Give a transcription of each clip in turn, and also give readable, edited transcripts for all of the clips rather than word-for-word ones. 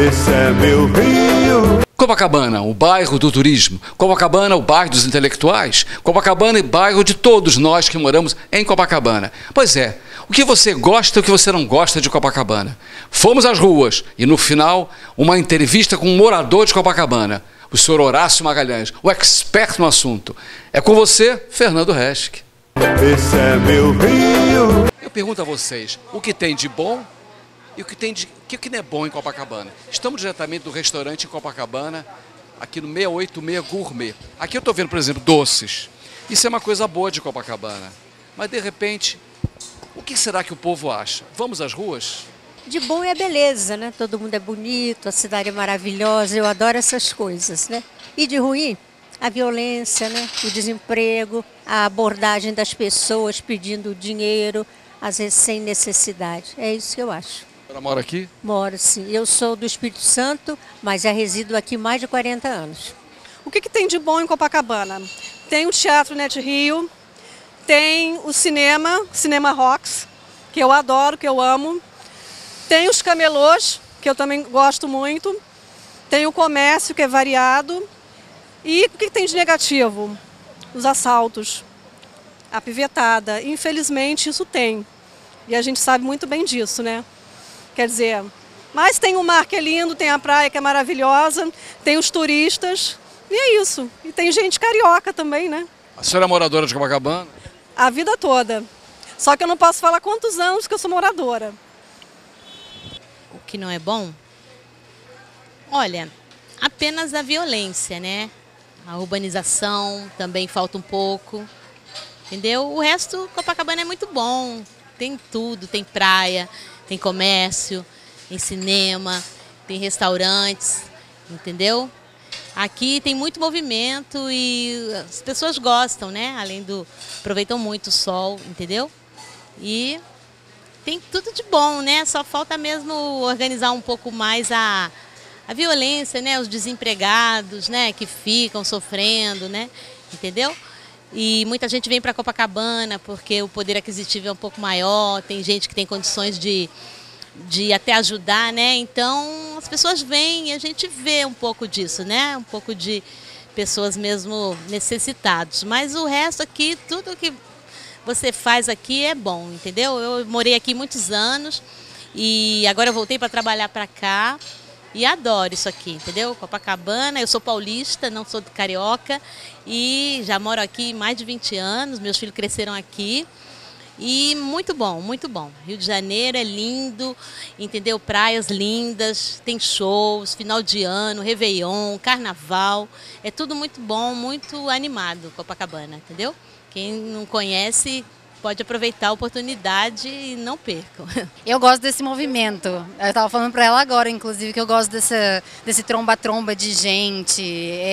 Esse é meu Rio. Copacabana, o bairro do turismo. Copacabana, o bairro dos intelectuais. Copacabana é o bairro de todos nós que moramos em Copacabana. Pois é, o que você gosta e o que você não gosta de Copacabana? Fomos às ruas e, no final, uma entrevista com um morador de Copacabana, o senhor Horácio Magalhães, o expert no assunto. É com você, Fernando Reschke. Esse é meu Rio. Eu pergunto a vocês, o que tem de bom e o que não é bom em Copacabana? Estamos diretamente do restaurante em Copacabana, aqui no 686 Gourmet. Aqui eu estou vendo, por exemplo, doces. Isso é uma coisa boa de Copacabana. Mas, de repente, o que será que o povo acha? Vamos às ruas? De bom é a beleza, né? Todo mundo é bonito, a cidade é maravilhosa, eu adoro essas coisas, né? E de ruim, a violência, né? O desemprego, a abordagem das pessoas pedindo dinheiro, às vezes sem necessidade. É isso que eu acho. Ela mora aqui? Moro, sim. Eu sou do Espírito Santo, mas já resido aqui mais de 40 anos. O que tem de bom em Copacabana? Tem o Teatro Net Rio, tem o Cinema Rocks, que eu adoro, que eu amo. Tem os camelôs, que eu também gosto muito. Tem o comércio, que é variado. E o que tem de negativo? Os assaltos, a pivetada. Infelizmente, isso tem. E a gente sabe muito bem disso, né? Quer dizer, mas tem o mar que é lindo, tem a praia que é maravilhosa, tem os turistas, e é isso. E tem gente carioca também, né? A senhora é moradora de Copacabana? A vida toda. Só que eu não posso falar quantos anos que eu sou moradora. O que não é bom? Olha, apenas a violência, né? A urbanização também falta um pouco, entendeu? O resto, Copacabana é muito bom. Tem tudo, tem praia, tem comércio, tem cinema, tem restaurantes, entendeu? Aqui tem muito movimento e as pessoas gostam, né? Aproveitam muito o sol, entendeu? E tem tudo de bom, né? Só falta mesmo organizar um pouco mais a violência, né? Os desempregados, né? Que ficam sofrendo, né? Entendeu? E muita gente vem para Copacabana porque o poder aquisitivo é um pouco maior, tem gente que tem condições de até ajudar, né? Então as pessoas vêm e a gente vê um pouco disso, né? Um pouco de pessoas mesmo necessitadas. Mas o resto aqui, tudo que você faz aqui é bom, entendeu? Eu morei aqui muitos anos e agora eu voltei para trabalhar para cá. E adoro isso aqui, entendeu? Copacabana, eu sou paulista, não sou de carioca e já moro aqui mais de 20 anos, meus filhos cresceram aqui e muito bom, muito bom. Rio de Janeiro é lindo, entendeu? Praias lindas, tem shows, final de ano, Réveillon, Carnaval, é tudo muito bom, muito animado Copacabana, entendeu? Quem não conhece pode aproveitar a oportunidade e não percam. Eu gosto desse movimento. Eu estava falando para ela agora, inclusive, que eu gosto desse tromba-tromba de gente,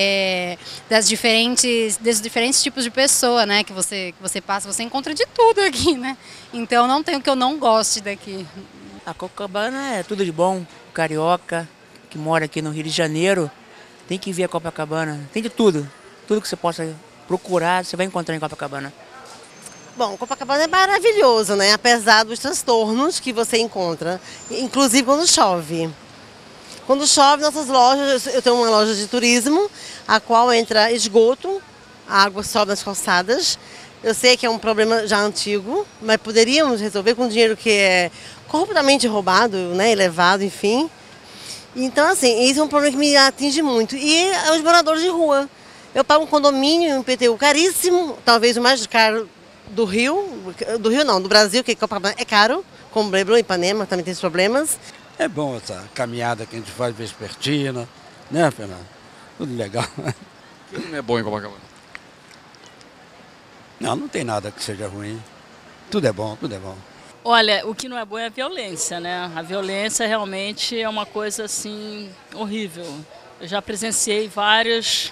desses diferentes tipos de pessoa, né, que você passa, você encontra de tudo aqui, né? Então não tem o que eu não goste daqui. A Copacabana é tudo de bom. O carioca que mora aqui no Rio de Janeiro tem que vir a Copacabana. Tem de tudo. Tudo que você possa procurar, você vai encontrar em Copacabana. Bom, Copacabana é maravilhoso, né? Apesar dos transtornos que você encontra, inclusive quando chove. Quando chove, nossas lojas, eu tenho uma loja de turismo, a qual entra esgoto, a água sobe nas calçadas. Eu sei que é um problema já antigo, mas poderíamos resolver com dinheiro que é corruptamente roubado, né? E levado, enfim. Então, assim, isso é um problema que me atinge muito. E os moradores de rua. Eu pago um condomínio, um IPTU caríssimo, talvez o mais caro do Rio não, do Brasil, que Copacabana é caro, como Leblon e Ipanema também tem esses problemas. É bom essa caminhada que a gente faz vespertina, né, Fernando? Tudo legal. O que não é bom em Copacabana? Não tem nada que seja ruim. Tudo é bom, tudo é bom. Olha, o que não é bom é a violência, né? A violência realmente é uma coisa, assim, horrível. Eu já presenciei várias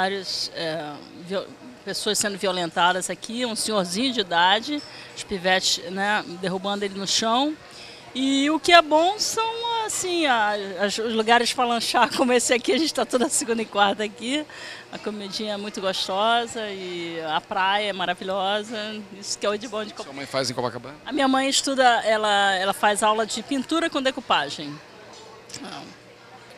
pessoas sendo violentadas aqui, um senhorzinho de idade, os pivetes, né, derrubando ele no chão. E o que é bom são, assim, os lugares para lanchar, como esse aqui, a gente está toda segunda e quarta aqui. A comidinha é muito gostosa e a praia é maravilhosa. Isso que é o de bom de Copacabana. Sua mãe faz em Copacabana? A minha mãe estuda, ela faz aula de pintura com decupagem.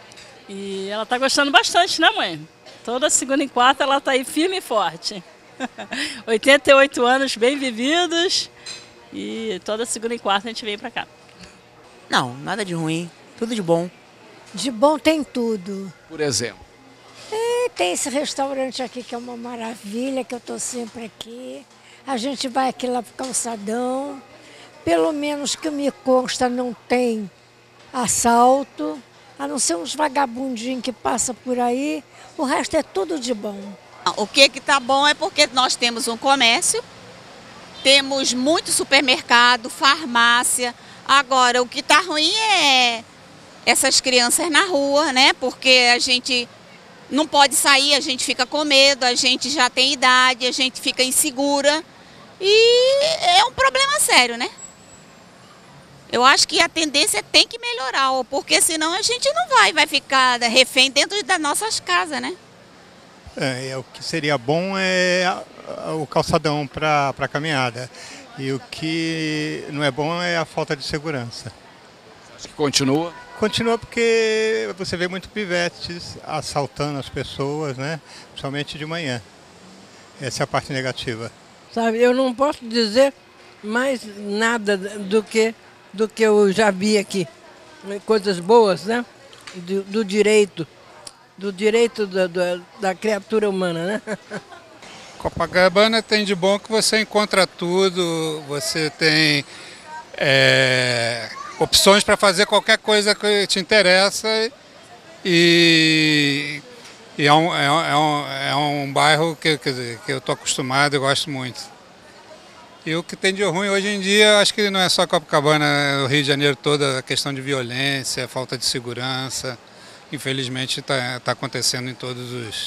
E ela está gostando bastante, né, mãe? Toda segunda e quarta ela está aí firme e forte. 88 anos bem vividos e toda segunda e quarta a gente vem para cá. Não, nada de ruim, tudo de bom. De bom tem tudo. Por exemplo? Tem esse restaurante aqui que é uma maravilha, que eu estou sempre aqui. A gente vai aqui lá pro calçadão. Pelo menos que me consta não tem assalto, a não ser uns vagabundinhos que passam por aí. O resto é tudo de bom. O que está bom é porque nós temos um comércio, temos muito supermercado, farmácia. Agora, o que está ruim é essas crianças na rua, né? Porque a gente não pode sair, a gente fica com medo, a gente já tem idade, a gente fica insegura. E é um problema sério, né? Eu acho que a tendência tem que melhorar, porque senão a gente não vai ficar refém dentro das nossas casas, né? O que seria bom é o calçadão para caminhada. E o que não é bom é a falta de segurança. Acho que continua? Continua porque você vê muito pivetes assaltando as pessoas, né? Principalmente de manhã. Essa é a parte negativa. Sabe, eu não posso dizer mais nada do que eu já vi aqui. Coisas boas, né? Do direito da criatura humana, né? Copacabana tem de bom que você encontra tudo, você tem opções para fazer qualquer coisa que te interessa e é um bairro que eu estou acostumado e gosto muito. E o que tem de ruim hoje em dia, acho que não é só Copacabana, é o Rio de Janeiro toda, a questão de violência, falta de segurança. Infelizmente está acontecendo em todo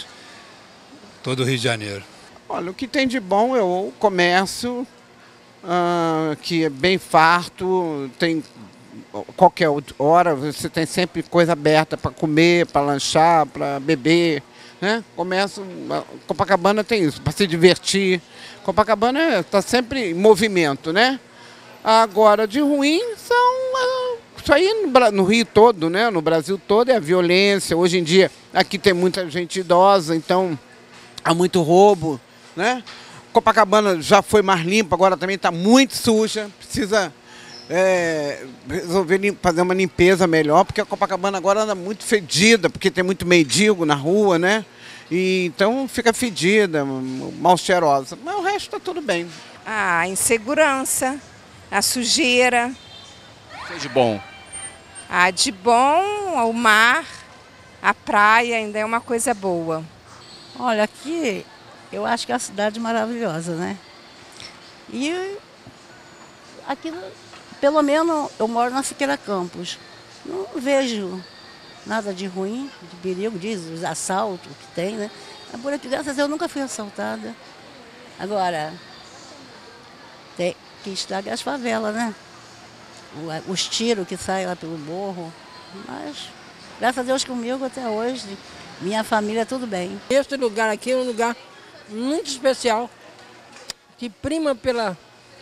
o Rio de Janeiro. Olha, o que tem de bom é o comércio, que é bem farto, tem qualquer hora, você tem sempre coisa aberta para comer, para lanchar, para beber, né? Comércio, Copacabana tem isso, para se divertir. Copacabana está sempre em movimento, né? Agora, de ruim são... Isso aí no Rio todo, né? No Brasil todo é a violência. Hoje em dia aqui tem muita gente idosa, então há muito roubo, né? Copacabana já foi mais limpa, agora também está muito suja. Precisa resolver fazer uma limpeza melhor, porque a Copacabana agora anda muito fedida, porque tem muito mendigo na rua, né? E então fica fedida, mal cheirosa. Mas o resto está tudo bem. A insegurança, a sujeira. O que é de bom? De bom, o mar, a praia ainda é uma coisa boa. Olha, aqui eu acho que é uma cidade maravilhosa, né? E aqui, pelo menos, eu moro na Siqueira Campos. Não vejo nada de ruim, de perigo, diz os assaltos que tem, né? Por aqui, graças a Deus, eu nunca fui assaltada. Agora, tem que estragar as favelas, né? Os tiros que saem lá pelo morro. Mas, graças a Deus, comigo até hoje, minha família, tudo bem. Este lugar aqui é um lugar muito especial, que prima pelo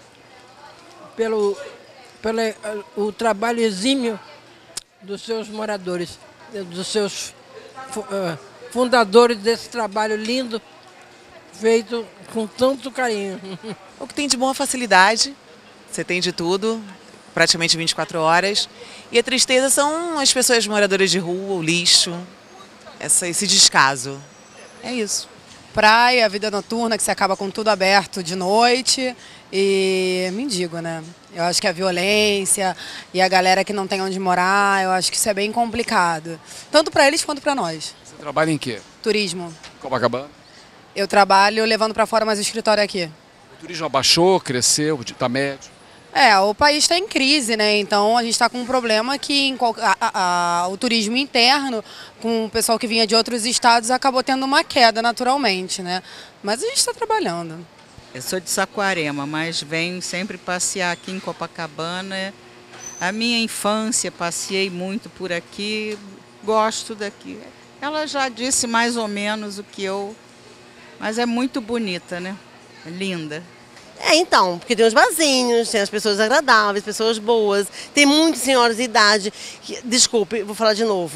o trabalho exímio dos seus moradores, dos seus fundadores desse trabalho lindo, feito com tanto carinho. O que tem de bom é a facilidade, você tem de tudo, praticamente 24 horas. E a tristeza são as pessoas moradoras de rua, o lixo, esse descaso. É isso. Praia, vida noturna, que você acaba com tudo aberto de noite, e mendigo, né? Eu acho que a violência e a galera que não tem onde morar, eu acho que isso é bem complicado. Tanto para eles quanto para nós. Você trabalha em quê? Turismo. Copacabana? Eu trabalho levando para fora mais o escritório aqui. O turismo abaixou, cresceu, está médio? O país está em crise, né? Então a gente está com um problema que o turismo interno, com o pessoal que vinha de outros estados, acabou tendo uma queda naturalmente, né? Mas a gente está trabalhando. Eu sou de Saquarema, mas venho sempre passear aqui em Copacabana. A minha infância, passei muito por aqui, gosto daqui. Ela já disse mais ou menos o que eu... Mas é muito bonita, né? É linda. Então, porque tem os barzinhos, tem as pessoas agradáveis, pessoas boas, tem muitas senhoras de idade, desculpe, vou falar de novo,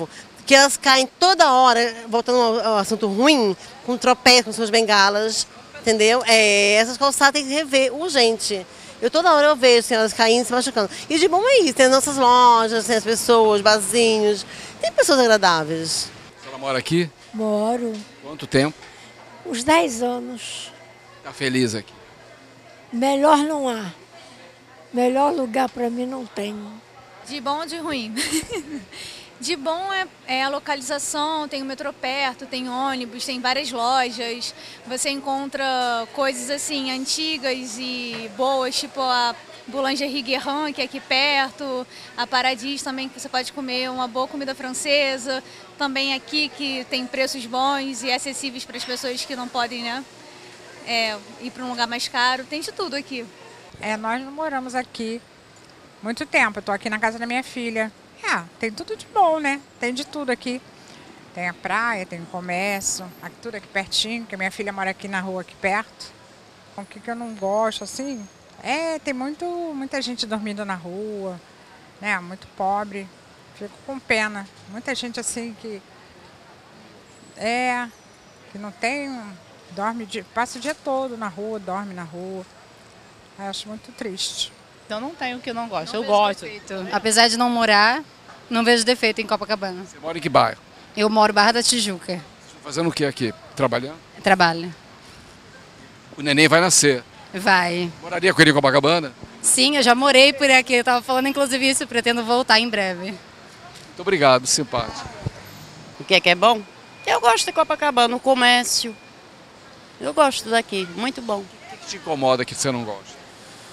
que elas caem toda hora, voltando ao assunto ruim, com tropeço, com suas bengalas, entendeu? Essas calçadas tem que rever urgente. Toda hora eu vejo assim, elas caindo, se machucando. E de bom é isso, tem as nossas lojas, tem as pessoas, barzinhos, tem pessoas agradáveis. A senhora mora aqui? Moro. Quanto tempo? Uns 10 anos. Está feliz aqui? Melhor não há. Melhor lugar para mim não tem. De bom ou de ruim? De bom é a localização, tem o metrô perto, tem ônibus, tem várias lojas. Você encontra coisas assim antigas e boas, tipo a Boulangerie Guérin, que é aqui perto, a Paradis também, que você pode comer uma boa comida francesa. Também aqui que tem preços bons e acessíveis para as pessoas que não podem, né, ir para um lugar mais caro. Tem de tudo aqui. Nós não moramos aqui muito tempo. Eu estou aqui na casa da minha filha. Tem tudo de bom, né? Tem de tudo aqui. Tem a praia, tem o comércio, aqui, tudo aqui pertinho, que a minha filha mora aqui na rua, aqui perto. O que eu não gosto, assim, tem muita gente dormindo na rua, né? Muito pobre. Fico com pena. Muita gente, assim, que não tem, passa o dia todo na rua, dorme na rua. Eu acho muito triste. Então não tem o que eu não gosto. Eu gosto. Apesar de não morar, não vejo defeito em Copacabana. Você mora em que bairro? Eu moro em Barra da Tijuca. Está fazendo o que aqui? Trabalhando? Trabalho. O neném vai nascer. Vai. Moraria com ele em Copacabana? Sim, eu já morei por aqui. Eu estava falando inclusive isso, pretendo voltar em breve. Muito obrigado, simpático. O que é bom? Eu gosto de Copacabana, o comércio. Eu gosto daqui, muito bom. O que te incomoda que você não gosta?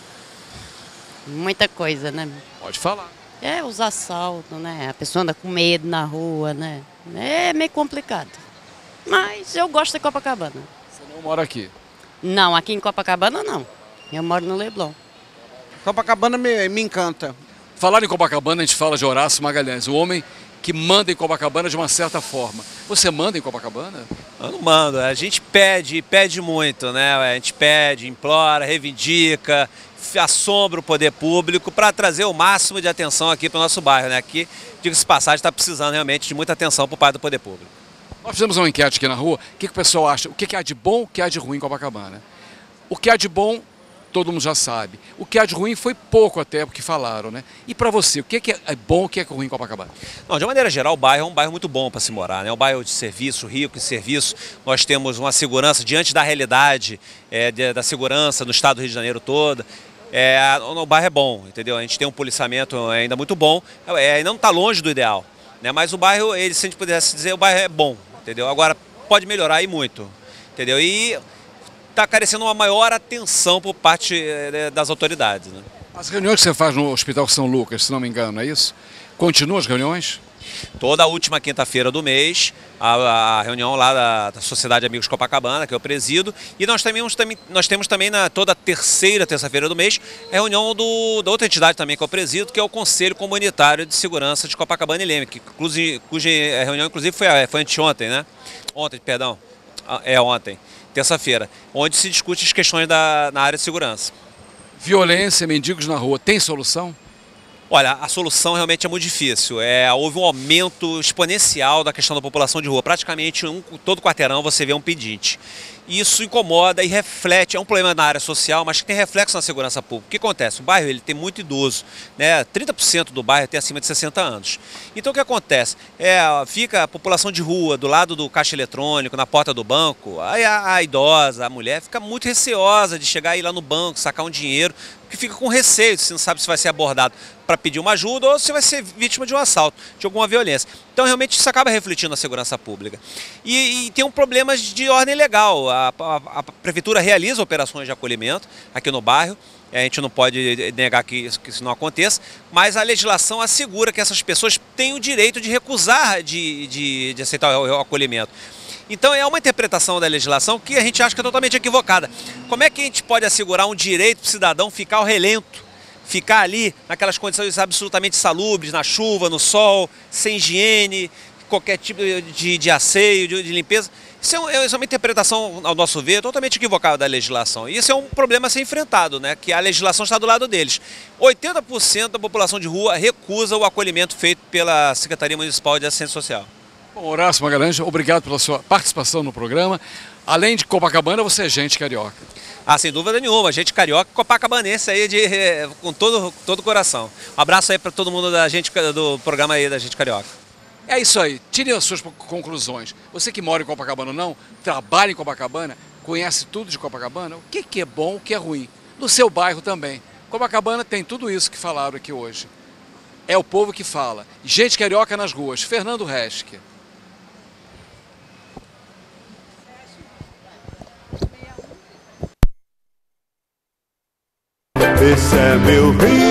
Muita coisa, né? Pode falar. Os assaltos, né? A pessoa anda com medo na rua, né? É meio complicado. Mas eu gosto de Copacabana. Você não mora aqui? Não, aqui em Copacabana não. Eu moro no Leblon. Copacabana me encanta. Falar em Copacabana, a gente fala de Horácio Magalhães, o homem que manda em Copacabana de uma certa forma. Você manda em Copacabana? Eu não mando, a gente pede muito, né? A gente pede, implora, reivindica, assombra o poder público para trazer o máximo de atenção aqui para o nosso bairro, né? Aqui, diga-se de passagem, está precisando realmente de muita atenção por parte do poder público. Nós fizemos uma enquete aqui na rua, o que o pessoal acha, o que há de bom, o que há de ruim em Copacabana. O que há de bom, todo mundo já sabe. O que há de ruim foi pouco até, porque falaram, né? E para você, o que é bom, o que é ruim em Copacabana? Não, de uma maneira geral, o bairro é um bairro muito bom para se morar, né? É um bairro de serviço, rico em serviço. Nós temos uma segurança diante da realidade da segurança no estado do Rio de Janeiro toda. O bairro é bom, entendeu? A gente tem um policiamento ainda muito bom, ainda não está longe do ideal, né? Mas o bairro, se a gente pudesse dizer, o bairro é bom, entendeu? Agora, pode melhorar e muito, entendeu? E está carecendo uma maior atenção por parte das autoridades, né? As reuniões que você faz no Hospital São Lucas, se não me engano, é isso? Continuam as reuniões? Toda a última quinta-feira do mês, a reunião lá da Sociedade Amigos Copacabana, que eu presido, e nós temos também toda terça-feira do mês, a reunião da outra entidade também que eu presido, que é o Conselho Comunitário de Segurança de Copacabana e Leme, cuja reunião inclusive foi anteontem, né? Ontem, terça-feira, onde se discute as questões na área de segurança. Violência, mendigos na rua, tem solução? Olha, a solução realmente é muito difícil. Houve um aumento exponencial da questão da população de rua. Praticamente todo quarteirão você vê um pedinte. Isso incomoda e reflete, é um problema na área social, mas que tem reflexo na segurança pública. O que acontece? O bairro ele tem muito idoso, né? 30% do bairro tem acima de 60 anos. Então o que acontece? Fica a população de rua do lado do caixa eletrônico, na porta do banco, aí a idosa, a mulher, fica muito receosa de chegar aí lá no banco, sacar um dinheiro, que fica com receio, se não sabe se vai ser abordado para pedir uma ajuda ou se vai ser vítima de um assalto, de alguma violência. Então realmente isso acaba refletindo na segurança pública. E tem um problema de ordem legal. A prefeitura realiza operações de acolhimento aqui no bairro, a gente não pode negar que isso não aconteça, mas a legislação assegura que essas pessoas têm o direito de recusar de aceitar o acolhimento. Então é uma interpretação da legislação que a gente acha que é totalmente equivocada. Como é que a gente pode assegurar um direito para o cidadão ficar ao relento, ficar ali naquelas condições absolutamente insalubres, na chuva, no sol, sem higiene, qualquer tipo de asseio, de limpeza? Isso é uma interpretação, ao nosso ver, totalmente equivocada da legislação. E isso é um problema a ser enfrentado, né? Que a legislação está do lado deles. 80% da população de rua recusa o acolhimento feito pela Secretaria Municipal de Assistência Social. Bom, Horácio Magalhães, obrigado pela sua participação no programa. Além de Copacabana, você é gente carioca. Ah, sem dúvida nenhuma, gente carioca, copacabanense aí com todo o coração. Um abraço aí para todo mundo do programa aí da Gente Carioca. É isso aí, tire as suas conclusões. Você que mora em Copacabana ou não, trabalha em Copacabana, conhece tudo de Copacabana, o que é bom, o que é ruim. No seu bairro também. Copacabana tem tudo isso que falaram aqui hoje. É o povo que fala. Gente carioca nas ruas. Fernando Reschke. Esse é meu Rio.